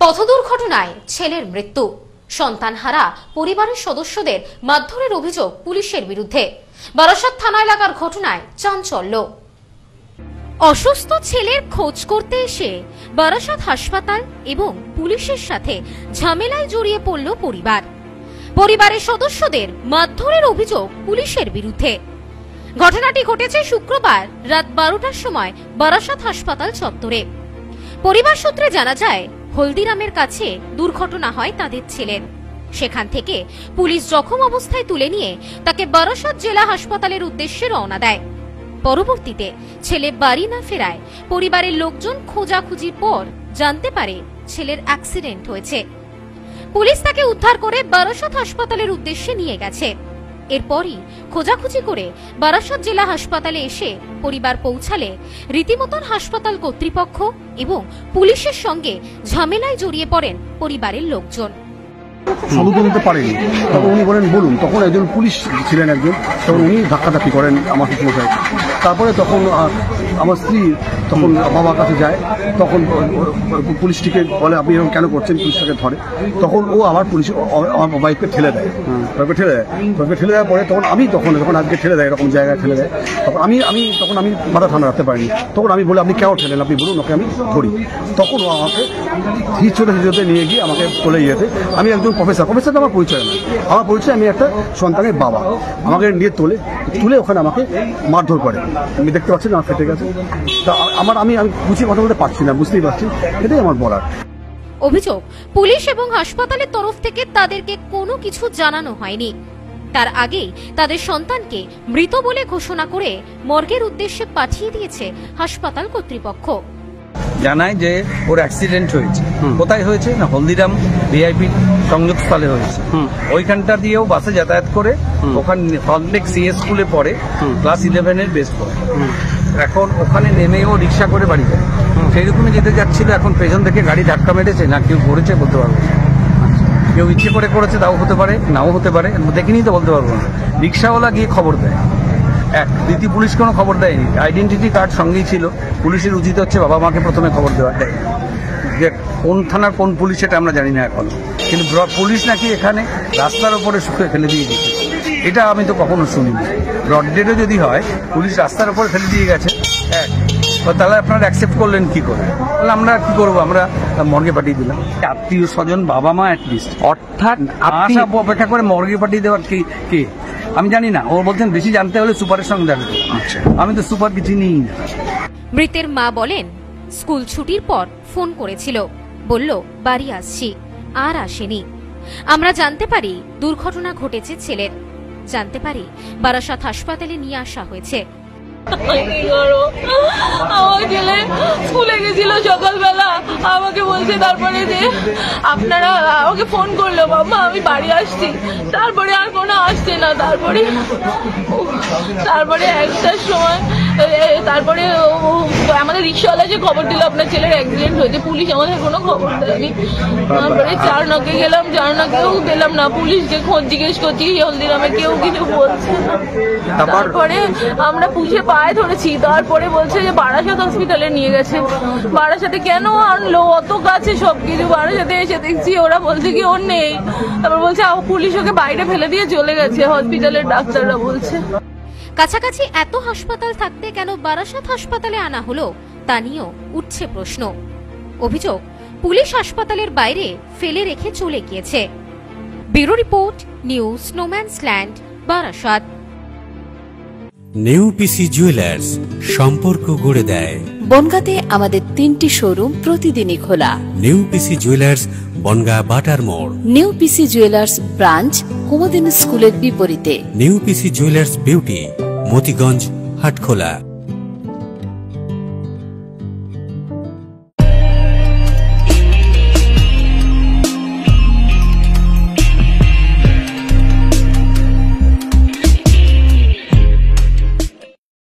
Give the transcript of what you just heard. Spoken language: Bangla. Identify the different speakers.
Speaker 1: পথ দুর্ঘটনায় ছেলের মৃত্যু, সন্তানহারা পরিবারের সদস্যদের মারধরের অভিযোগ পুলিশের বিরুদ্ধে। বারাসাত থানা এলাকার ঘটনায় চাঞ্চল্য। অসুস্থ ছেলের খোঁজ করতে এসে বারাসাত হাসপাতাল এবং পুলিশের সাথে ঝামেলায় জড়িয়ে পড়ল পরিবার। পরিবারের সদস্যদের মারধরের অভিযোগ পুলিশের বিরুদ্ধে। ঘটনাটি ঘটেছে শুক্রবার রাত 12টার সময় বারাসাত হাসপাতাল চত্বরে। পরিবার সূত্রে জানা যায়, হলদিরামের কাছে দুর্ঘটনা হয় তাদের ছেলের। সেখান থেকে পুলিশ জখম অবস্থায় তুলে নিয়ে তাকে বারাসাত জেলা হাসপাতালের উদ্দেশ্যে রওনা দেয়। পরবর্তীতে ছেলে বাড়ি না ফেরায় পরিবারের লোকজন খোঁজাখুঁজির পর জানতে পারে ছেলের অ্যাক্সিডেন্ট হয়েছে। পুলিশ তাকে উদ্ধার করে বারাসাত হাসপাতালের উদ্দেশ্যে নিয়ে গেছে। এরপরই খোঁজাখুঁজি করে বারাসাত জেলা হাসপাতালে এসে পরিবার পৌঁছালে রীতিমতন হাসপাতাল কর্তৃপক্ষ এবং পুলিশের সঙ্গে ঝামেলায় জড়িয়ে পড়েন পরিবারের লোকজন।
Speaker 2: সদুত্তর দিতে পারেনি, তখন উনি বলেন বলুন। তখন একজন পুলিশ ছিলেন, একজন, তখন উনি ধাক্কাধাক্কি করেন আমার শ্বশুরমশাই। তারপরে তখন আমার স্ত্রী তখন বাবার কাছে যায়, তখন পুলিশটিকে বলে আপনি এরকম কেন করছেন, পুলিশটাকে ধরে। তখন ও আবার পুলিশ আমার বাইককে ঠেলে দেয়, বাইককে ঠেলে দেওয়ার পরে তখন আমি যখন আজকে ঠেলে দেয় এরকম জায়গায় ঠেলে দেয়, তখন আমি মাথা ঠান্ডা রাখতে পারিনি। তখন আমি বলি আপনি কেন ঠেলেন, আপনি বলুন, ওকে আমি ধরি। তখন ও আমাকে হিচড়ে নিয়ে গিয়ে আমাকে চলে গিয়েছে। আমি একজন প্রফেসর তো আমার পরিচয় না, আমার পরিচয় আমি একটা সন্তানের বাবা। আমাকে নিয়ে তুলে ওখানে আমাকে মারধর করে। আমি দেখতে পাচ্ছি না আমার ফেটে গেছে। তা আমি গুছিয়ে কথা বলতে পারছি না, বুঝতেই পারছি, এটাই আমার বলার।
Speaker 1: অভিযোগ, পুলিশ এবং হাসপাতালের তরফ থেকে তাদেরকে কোনো কিছু জানানো হয়নি। তার আগেই তাদের সন্তানকে মৃত বলে ঘোষণা করে মর্গের উদ্দেশ্যে পাঠিয়ে দিয়েছে হাসপাতাল কর্তৃপক্ষ।
Speaker 3: জানায় যে ওর অ্যাক্সিডেন্ট হয়েছে। কোথায় হয়েছে না, হলদিরাম ভিআইপি সংযোগস্থলে হয়েছে। ওইখানটা দিয়েও বাসে যাতায়াত করে ওখানে হলটেক সিএস স্কুলে পড়ে, ক্লাস 11-এর বেস্ট পড়ে। এখন ওখানে নেমেও রিক্সা করে বাড়ি যায়। সেই রকমই যেতে যাচ্ছিল, এখন পেছন থেকে গাড়ি ধাক্কা মেরেছে, না কেউ করেছে বলতে পারবো না। কেউ ইচ্ছে করে করেছে, তাও হতে পারে, নাও হতে পারে, দেখিনি তো বলতে পারবো না। রিক্সাওয়ালা গিয়ে খবর দেয়, রীতি পুলিশ কোনো খবর দেয়নি। আইডেন্টিটি কার্ড সঙ্গেই ছিল। পুলিশের উচিত হচ্ছে বাবা মাকে প্রথমে খবর দেওয়া, যে কোন থানার কোন পুলিশ সেটা আমরা জানি না এখন। কিন্তু পুলিশ নাকি এখানে রাস্তার ওপরে শুকে ফেলে দিয়ে গেছে, এটা আমি তো কখনো শুনিনি। ব্রড ডেটে যদি হয় পুলিশ রাস্তার ওপরে ফেলে দিয়ে গেছে, তাহলে আপনারা অ্যাকসেপ্ট করলেন কি করে? তাহলে আমরা কি করবো, আমরা মর্গে পাঠিয়ে দিলাম। আত্মীয় স্বজন, বাবা মা অ্যাটলিস্ট, অর্থাৎ অপেক্ষা করে মর্গে পাঠিয়ে দেওয়ার কি আমি জানি না। ও বলছেন বেশি জানতে হলে সুপারের সঙ্গে দেখা। আচ্ছা, আমি তো সুপার কিছু নিই না।
Speaker 1: মৃতের মা বলেন, স্কুল ছুটির পর ফোন করেছিল, বলল বাড়ি আসছি, আর আসেনি। আমরা জানতে পারি দুর্ঘটনা ঘটেছে ছেলের। জানতে পারি বারাসাত হাসপাতালে নিয়ে আসা হয়েছে।
Speaker 4: আমার ছেলে স্কুলে গেছিল সকালবেলা, আমাকে বলছে তারপরে যে আপনারা আমাকে ফোন করলো, বাবা আমি বাড়ি আসছি। তারপরে আর কোনো আসছে না। তারপরে একটার সময় তারপরে আমাদের রিক্সাওয়ালা যে খবর দিল আপনার ছেলের অ্যাক্সিডেন্ট হয়েছে, পুলিশ আমাদের কোনো খবর দেয়নি। তারপরে চারনাকে গেলাম, চারনাকেও পেলাম না। পুলিশকে খোঁজ জিজ্ঞেস করছি হলদিরামে, কেউ কিছু বলছে না। তারপরে আমরা পুলিশে পায়ে ধরেছি, তারপরে বলছে যে বারাসাত হসপিটালে নিয়ে গেছে। বারাসাতে কেন আনলো, অত কাছে সবকিছু। বারাসাতে এসে দেখছি ওরা বলছে কি ওর নেই। তারপর বলছে পুলিশ ওকে বাইরে ফেলে দিয়ে চলে গেছে, হসপিটালের ডাক্তাররা বলছে।
Speaker 1: কাছাকাছি এত হাসপাতাল থাকতে কেন বারাসাত হাসপাতালে আনা হলো, তা নিয়েও উঠছে প্রশ্ন। অভিযোগ, পুলিশ হাসপাতালের বাইরে ফেলে রেখে চলে গিয়েছে। ব্যুরো রিপোর্ট, নিউজ স্নোম্যান্সল্যান্ড, বারাসাত।
Speaker 5: নিউ পিসি জুয়েলার্স, সম্পর্ক গড়ে দেয়।
Speaker 6: বনগাঁতে আমাদের 3টি শোরুম প্রতিদিনই খোলা।
Speaker 5: নিউ পিসি জুয়েলার্স, বনগাঁ বাটার মোড়।
Speaker 6: নিউ পিসি জুয়েলার্স ব্রাঞ্চ, কুমদিন স্কুলের বিপরীতে।
Speaker 5: New PC jewellers beauty, Motiganj, Hatkhola.